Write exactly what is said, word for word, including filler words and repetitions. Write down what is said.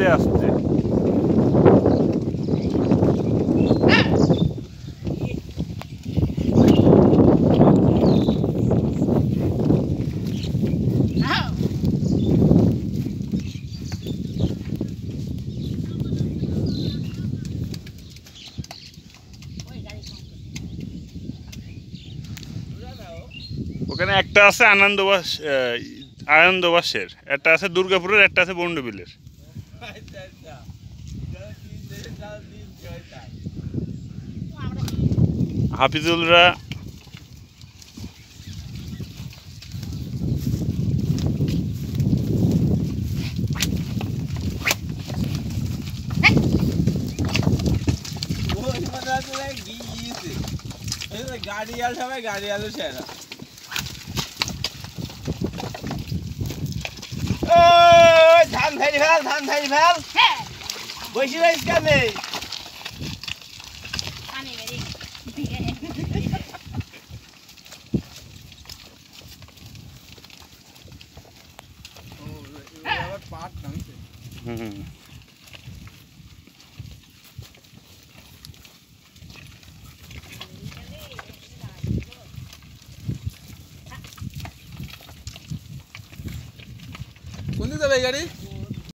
আসছে। ওখানে একটা আছে আনন্দবাস আনন্দবাসের, একটা আছে দুর্গাপুরের, একটা আছে বন্ডবিলের। হাফিজুলরা গাড়ি আল সবাই গাড়ি আলু সেরা ধান ধারি ফেল ধান ধারি ফেল বসে রয়েছ কেমনে পাট টানছে। হুম কোন দিকে যাবে গাড়ি?